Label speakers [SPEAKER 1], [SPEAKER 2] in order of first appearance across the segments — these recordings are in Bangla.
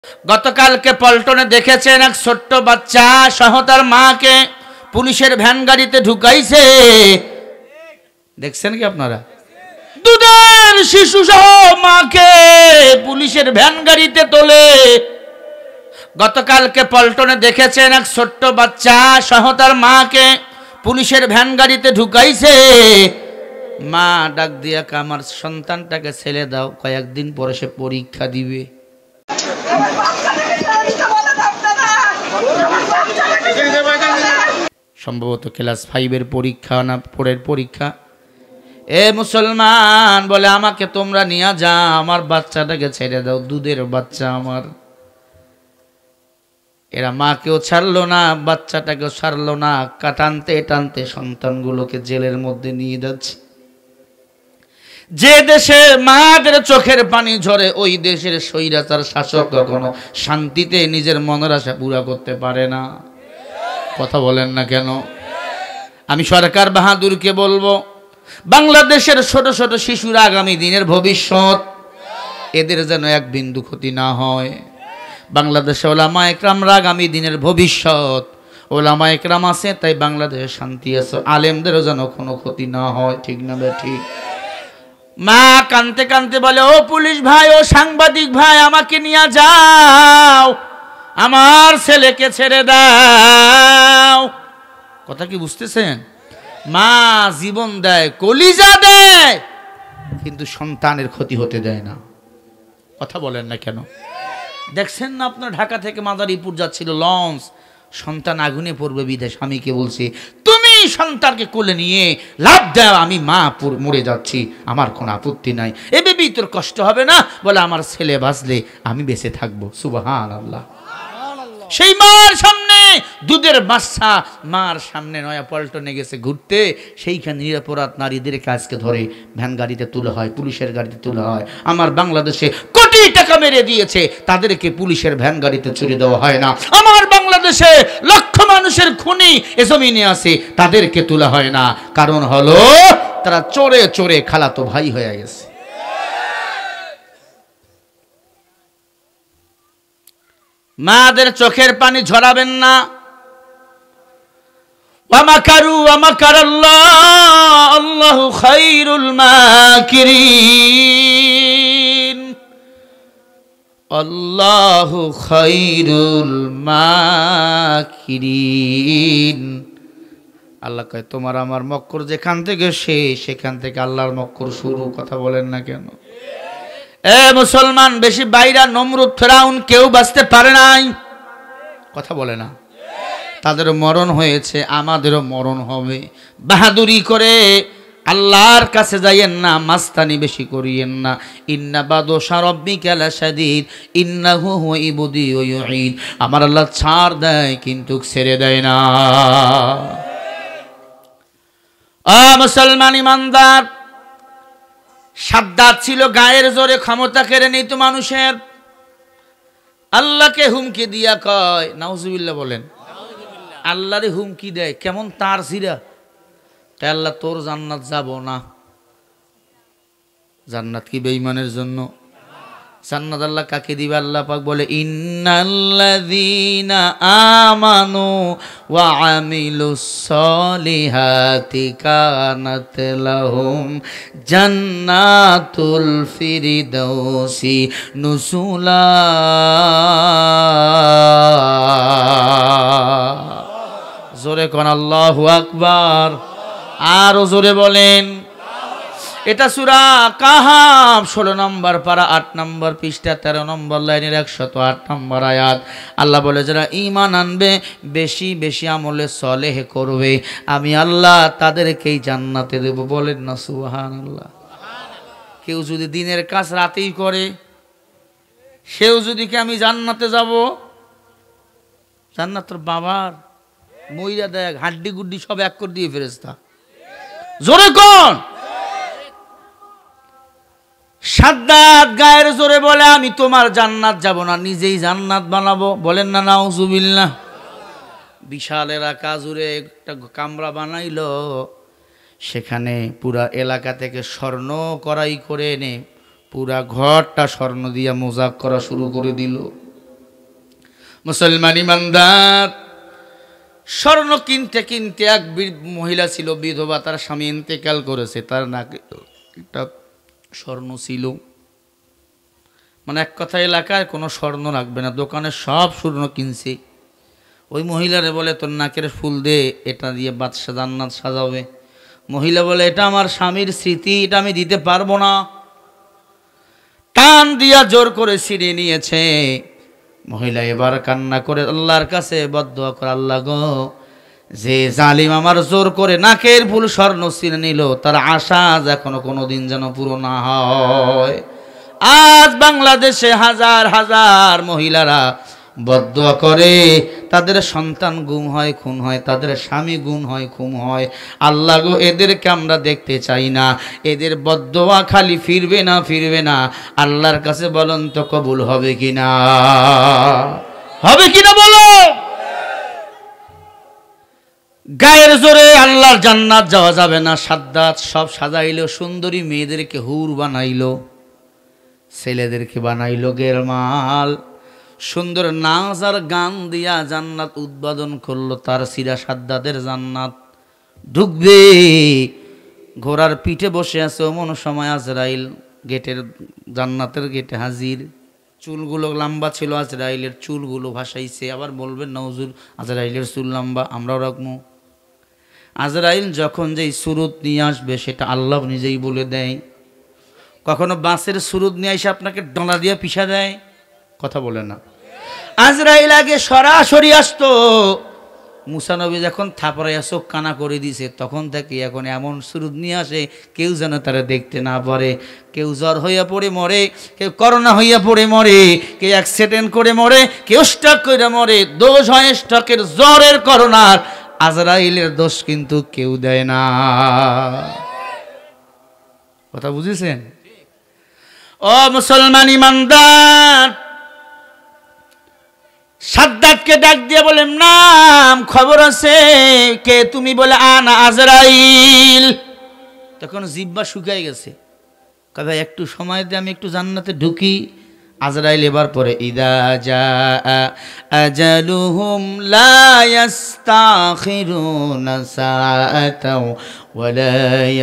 [SPEAKER 1] গতকালকে পল্টনে দেখেছেন এক ছোট্ট বাচ্চা সহ তার মাকে পুলিশের ভ্যান গাড়িতে ঢুকাইছে। দেখছেন কি আপনারা? দুধের শিশু সহ মাকে পুলিশের ভ্যান গাড়িতে তোলে। গতকালকে পল্টনে দেখেছেন এক ছোট্ট বাচ্চা সহ তার মাকে পুলিশের ভ্যান গাড়িতে ঢুকাইছে। মা ডাক দিয়া আমার সন্তানটাকে ছেড়ে দাও, কয়েকদিন পরে সে পরীক্ষা দিবে। সম্ভবত ক্লাস 5-এর পরীক্ষা না 4-এর পরীক্ষা। এ মুসলমান বলে আমাকে তোমরা নিয়ে যা, আমার বাচ্চাটাকে ছেড়ে দাও, দুধের বাচ্চা আমার। এরা মাকেও ছাড়লো না, বাচ্চাটাকেও ছাড়লো না, টানতে টানতে সন্তানগুলোকে জেলের মধ্যে নিয়ে যাচ্ছে। যে দেশে মাদের চোখের পানি ঝরে ওই দেশের স্বৈরাচার শাসক কখনো শান্তিতে নিজের মনের আশা পুরা করতে পারে না। কথা বলেন না কেন? আমি সরকার বাহাদুরকে বলবো, বাংলাদেশের ছোট ছোট শিশুরা আগামী দিনের ভবিষ্যৎ, এদের যেন এক বিন্দু ক্ষতি না হয়। বাংলাদেশে ওলামা একরামরা আগামী দিনের ভবিষ্যৎ, ওলামা একরাম আছে তাই বাংলাদেশে শান্তি আছে, আলেমদেরও যেন কোনো ক্ষতি না হয়। ঠিক না ঠিক? মা কানতে কানতে বলে, ও পুলিশ ভাই, ও সাংবাদিক ভাই, আমাকে নিয়ে যাও, আমার ছেলেকে ছেড়ে দাও। কথা কি বুঝতেছেন? মা জীবন দেয়, কলিজা দেয়, কিন্তু সন্তানের ক্ষতি হতে দেয় না। কথা বলেন না কেন? দেখছেন না আপনার ঢাকা থেকে মাদারীপুর যাচ্ছিল লঞ্চ, সন্তান আগুনে পড়বে বিধায় স্বামীকে বলছে, তুমি সন্তানকে কোলে নিয়ে লাভ দাও, আমি মা মরে যাচ্ছি, আমার কোনো আপত্তি নাই, এ বেবি তোর কষ্ট হবে না? বলে আমার ছেলে বাঁচলে আমি বেঁচে থাকবো। সুবহানাল্লাহ। সেই মার সামনে দুধের বাচ্চা মার সামনে নয়া পল্টনে গেছে ঘুরতে, সেইখানে নিরপরাধ নারীদের কাজকে ধরে ভ্যান গাড়িতে তোলা হয়, পুলিশের গাড়িতে তোলা হয়। আমার বাংলাদেশে কোটি টাকা মেরে দিয়েছে, তাদেরকে পুলিশের ভ্যান গাড়িতে চড়ে দেওয়া হয় না। আমার বাংলাদেশে লক্ষ মানুষের খুনি এ জমিনে আছে, তাদেরকে তোলা হয় না। কারণ হলো তারা চোরে চোরে খালাতো ভাই হয়ে গেছে। মাদের চোখের পানি ঝরাবেন না। ওয়ামাকারু ওয়ামাকারাল্লাহ আল্লাহু খায়রুল মাকিরিন, আল্লাহু খায়রুল মাকিরিন। আল্লাহ কয় তোমার আমার মক্কর যেখান থেকে সেখান থেকে আল্লাহর মক্কর শুরু। কথা বলেন না কেন? এ মুসলমান, বেশি বাইরা নমরুদ ফেরাউন কেউ বাঁচতে পারে নাই। কথা বলে না? তাদেরও মরণ হয়েছে, আমাদেরও মরণ হবে। বাহাদুরি করে আল্লাহর কাছে যাইয়েন না, মাস্তানি বেশি করিয়েন না। ইন্না বাদশা রাব্বিকা লাশাদীদ ইন্নাহু হুয়া ইবদিউ ওয়া ইউঈদ। আমার আল্লাহ ছাড় দেয় কিন্তু ছেড়ে দেয় না। মুসলমান ইমানদার, সাদ্দাত ছিল গায়ের জোরে, ক্ষমতা কেড়ে নিত মানুষের। আল্লাহকে হুমকি দিয়া কয়, নাউজুবিল্লাহ বলেন, আল্লাহরে হুমকি দেয়, কেমন তার ছিড়া, তাই আল্লাহ তোর জান্নাত যাব না। জান্নাত কি বেঈমানের জন্য? জান্নাত আল্লাহ কাকে দিবে? আল্লাহ পাক বলে, ইন্নাল্লাযীনা আমানু ওয়া আমিলুস সলিহাতি কানাত লাহুম জান্নাতুল ফিরদাউসি নুসুলা। জোরে কোন আল্লাহু আকবার, আরো জোরে বলেন। এটা সূরা কাহাফ 16 নম্বর পারা 8 নম্বর পৃষ্ঠা 13 নম্বর লাইনের 108 নম্বর আয়াত। আল্লাহ বলে, যারা ঈমান আনবে, বেশি বেশি আমলে সলেহ করবে, আমি আল্লাহ তাদেরকেই জান্নাতে দেব। বলেন না সুবহানাল্লাহ। কেউ যদি দিনের কাজ রাতেই করে, সেও যদি কি আমি জান্নাতে যাব? জান্নাত তোর বাবার মইরা দেখ, হাড্ডি গুড্ডি সব এক করে দিয়ে ফেরেশতা। জোরে কোন? সাদ্দাত গায়ের জোরে বলে, আমি তোমার জান্নাত যাব না, নিজেই জান্নাত বানাবো। বলেন না নাউজুবিল্লাহ। বিশাল এলাকা জুড়ে একটা কামরা বানাইলো, সেখানে পুরা এলাকা থেকে স্বর্ণ করাই করে এনে পুরা ঘরটা স্বর্ণ দিয়া মোজাক করা শুরু করে দিল। মুসলমান ইমানদার, স্বর্ণ কিনতে কিনতে এক মহিলা ছিল বিধবা, তার স্বামী ইন্তেকাল করেছে, তার নাকি একটা স্বর্ণ ছিল, মানে এক কথা এলাকায় কোনো স্বর্ণ রাখবে না, দোকানে সব স্বর্ণ কিনছে। ওই মহিলারে বলে তোর নাকের ফুল দে, এটা দিয়ে বাদশা জান্নাত সাজাবে। মহিলা বলে এটা আমার স্বামীর স্মৃতি, এটা আমি দিতে পারবো না। টান দিয়া জোর করে ছিঁড়ে নিয়েছে। মহিলা এবার কান্না করে আল্লাহর কাছে বদদোয়া করে, আল্লাহ গো, যে জালিম আমার জোর করে নাকের ফুল স্বর্ণ ছিঁড়ে নিল, তার আশা এখনো কোনোদিন যেন পুরো না হয়। আজ বাংলাদেশে হাজার হাজার মহিলারা বদদোয়া করে, তাদের সন্তান গুম হয়, খুন হয়, তাদের স্বামী গুম হয়, খুন হয়। আল্লাহ গো, এদেরকে আমরা দেখতে চাই না। এদের বদদোয়া খালি ফিরবে না, ফিরবে না। আল্লাহর কাছে বলুন তো কবুল হবে কিনা? হবে কিনা বলো? গায়ের জোরে আল্লাহর জান্নাত যাওয়া যাবে না। সাদ্দাত সব সাজাইলো, সুন্দরী মেয়েদেরকে হুর বানাইলো, ছেলেদেরকে বানাইলো গেরমাল, সুন্দর নাচ আর গান দিয়া জান্নাত উদ্বোধন করলো। তার সিরা সাদ্দাতের জান্নাত ঢুকবে। ঘোড়ার পিঠে বসে আছে, অমন সময় আজরাইল গেটের, জান্নাতের গেটে হাজির। চুলগুলো লম্বা ছিল, আজরাইলের চুলগুলো ভাসাইছে। আবার বলবেন না হুজুর আজরাইলের চুল লম্বা, আমরাও রাখবো। আজরাইল যখন যেই সুরত নিয়ে আসবে সেটা আল্লাহ নিজেই বলে দেয়। কখনো বাঁশের সুরত নিয়ে এসে আপনাকে ডলা দিয়ে পিষা দেয়? কথা বলে না। আজরাইল আগে সরাসরি আসতো। মুসা নবী যখন থাপড়াইয়া চোখ কানা করে দিছে, তখন থেকে এখন এমন সুরুদ নিয়ে আসে কেউ যেন তারা দেখতে না পারে। কেউ জ্বর হইয়া পড়ে মরে, কেউ করোনা হইয়া পড়ে মরে, কেউ অ্যাক্সিডেন্ট করে মরে, কেউ স্ট্রোক করে মরে। দোষ হয় স্ট্রোকের, জ্বরের, করোনার। আজরাইলের দোষ কিন্তু কেউ দেয় না। কথা বুঝেছেন? ও মুসলমান ইমানদার, সাদ্দাতকে ডাক দিয়ে বলেন, নাম খবর আছে কে তুমি? বলে আনা আজরাইল। তখন জিহ্বা শুকাই গেছে, কথা একটু সময় দিয়ে আমি একটু জান্নাতে ঢুকি। আজরাইল এবার পরে ইদা জা আজালুহুম লা ইস্তাখিরুনা সাআতাও ওয়া লা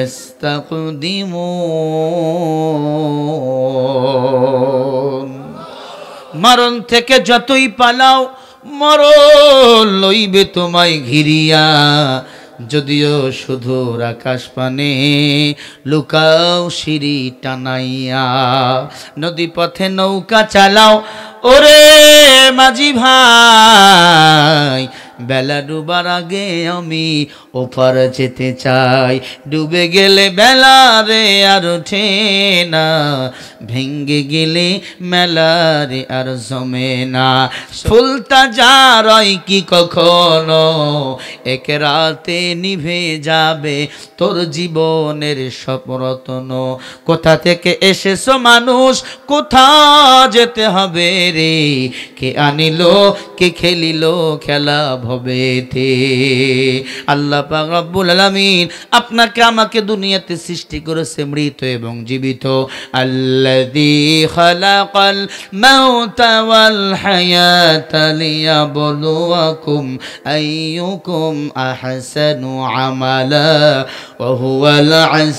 [SPEAKER 1] ইস্তাকদিমুন। মরণ থেকে যতই পালাও, মরণ লইবে তোমায় ঘিরিয়া। যদিও শুধুর আকাশ পানে লুকাও সিঁড়ি টানাইয়া। নদী পথে নৌকা চালাও ওরে মাঝি ভাই, বেলা ডুবার আগে আমি ওপার যেতে চাই। ডুবে গেলে বেলা রে আর ওঠে না, ভেঙ্গে গেলে মেলা রে আর জমে না। ফুলটা যারই কি কখনো এক রাতে নিভে যাবে, তোর জীবনের স্বপ্নরত্ন। কোথা থেকে এসেছো মানুষ, কোথা যেতে হবে রে? কে আনিল, কে খেলিল খেলা ভবেতে। আল্লাহ পাক রব্বুল আলামিন আপনাকে আমাকে দুনিয়াতে সৃষ্টি করেছে মৃত এবং জীবিত। আল্লাযী খালাকাল মাউতা ওয়াল হায়াতা লিয়াবলুয়াকুম আইয়ুকুম আহসানু আমালা ওয়া হুয়াল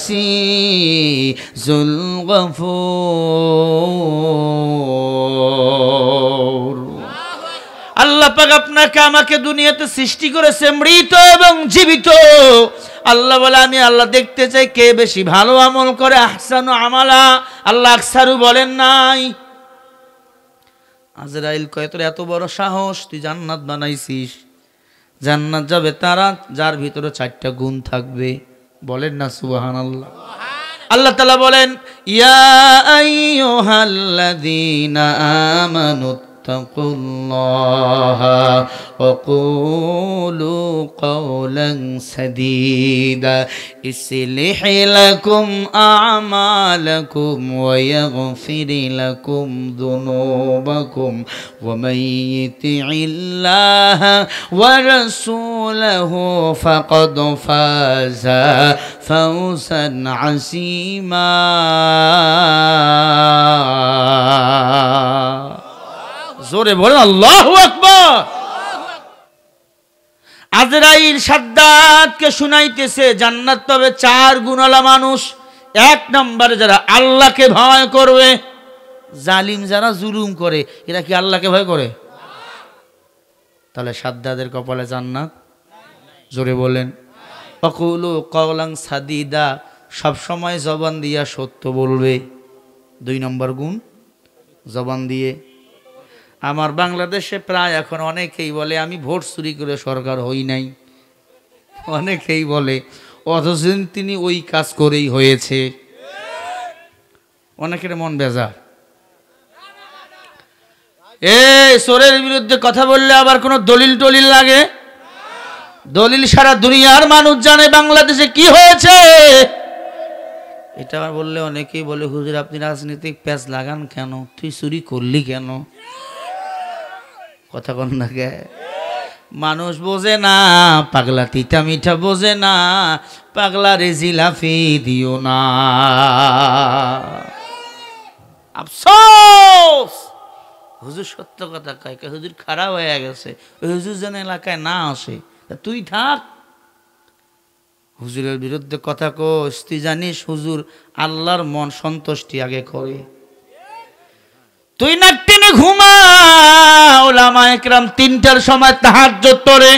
[SPEAKER 1] আজিজুল গফুর। আল্লাহ পাক আপনাকে আমাকে দুনিয়াতে সৃষ্টি করেছে মৃত এবং জীবিত। আল্লাহ বলে আমি আল্লাহ দেখতে চাই কে বেশি ভালো আমল করে। আহসানু আমালা, আল্লাহ আকসারু বলেন নাই। আজরাইল কয় তোর এত বড় সাহস, তুই জান্নাত বানাইছিস। জান্নাত যাবে তারা যার ভিতরে 4টা গুণ থাকবে। বলেন না সুবহানাল্লাহ। আল্লাহ তাআলা বলেন, ইয়া আইয়ুহাল্লাযীনা আমানু তাকুল্লাহা ওয়া কুলু কওলান সাদীদা ইসলিহ লাকুম আ'মালাকুম ওয়া ইয়াগফির লাকুম যুনুবাকুম ওয়া মান ইতি'ল্লাহা ওয়া রাসূলাহু ফাকাদ ফাযা ফাওজান আসীমা। জোরে বলেন আল্লাহু আকবার। আজরাইল সাদ্দাতকে শুনাইতেছে জান্নাত পাবে 4 গুণওয়ালা মানুষ। 1 নম্বরে যারা আল্লাহকে ভয় করবে। জালিম যারা জুলুম করে এরা কি আল্লাহকে ভয় করে? তাহলে সাদ্দাদের কপালে জান্নাত। জোরে বলেন ওয়াকুলু কওলান সাদিদা, সব সময় জবান দিয়া সত্য বলবে। 2 নম্বর গুণ জবান দিয়ে। আমার বাংলাদেশে প্রায় এখন অনেকেই বলে আমি ভোট চুরি করে সরকার হই নাই, অনেকেই বলে, অথচ তিনি ওই কাজ করেই হয়েছে। অনেকের মন বেজার। এই চোরের বিরুদ্ধে কথা বললে আবার কোনো দলিল টলিল লাগে? দলিল সারা দুনিয়ার মানুষ জানে বাংলাদেশে কি হয়েছে। এটা বললে অনেকেই বলে হুজুর আপনি রাজনৈতিক প্যাচ লাগান কেন, তুই চুরি করলি কেন? কথা কন না কে? মানুষ বোঝে না, পাগলা তিতা মিঠা বোঝে না, পাগলা রে জিলাফি দিও না। আফসোস হুজুর সত্য কথা কয়, হুজুর খারাপ হয়ে গেছে, ওই হুজুর যেন এলাকায় না আসে, তুই থাক। হুজুরের বিরুদ্ধে কথা কস, তুই জানিস হুজুর আল্লাহর মন সন্তুষ্টি আগে করে। তুই না টেনে ঘুমা, ওলামা একরাম 3টার সময় তাহাজ্জুদ পড়ে।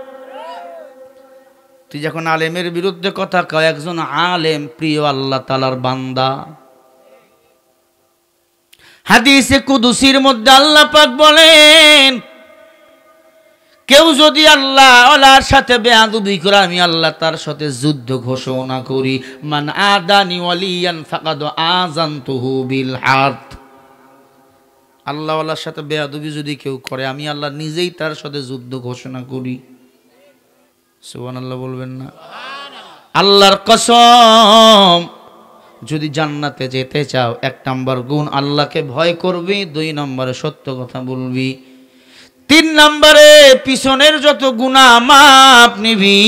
[SPEAKER 1] তুই যখন আলেমের বিরুদ্ধে কথা কয়, একজন আলেম প্রিয় আল্লাহ তাআলার বান্দা। হাদিসে কুদসির মধ্যে আল্লাহ পাক বলেন, কেউ যদি আল্লাহ ওয়ালার সাথে বেয়াদবি করে আমি আল্লাহ তার সাথে যুদ্ধ ঘোষণা করি, মান আদানি ওয়ালিয়ান ফাকাদ আযানতুহু বিল হার্ব। আল্লাহ ওয়ালার সাথে বেয়াদবি যদি কেউ করে আমি আল্লাহ নিজেই তার সাথে যুদ্ধ ঘোষণা করি। সুবহানাল্লাহ বলবেন না? আল্লাহর কসম, যদি জান্নাতে যেতে চাও 1 নম্বর গুণ আল্লাহকে ভয় করবি, 2 নম্বরে সত্য কথা বলবি, 3 নম্বরে পিছনের যত গুনাহ মাপ নিবি।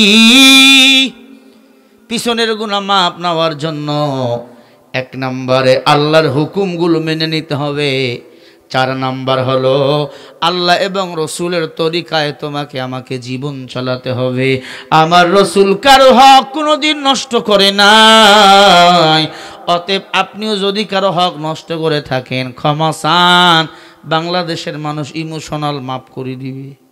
[SPEAKER 1] পিছনের গুনাহ মাপ নেওয়ার জন্য 1 নম্বরে আল্লাহর হুকুমগুলো মেনে নিতে হবে। 4 নম্বর হলো আল্লাহ এবং রসুলের তরিকায় তোমাকে আমাকে জীবন চালাতে হবে। আমার রসুল কারো হক কোনোদিন নষ্ট করে নাই, অতএব আপনিও যদি কারো হক নষ্ট করে থাকেন ক্ষমা চান, বাংলাদেশের মানুষ ইমোশনাল মাফ করে দিবে।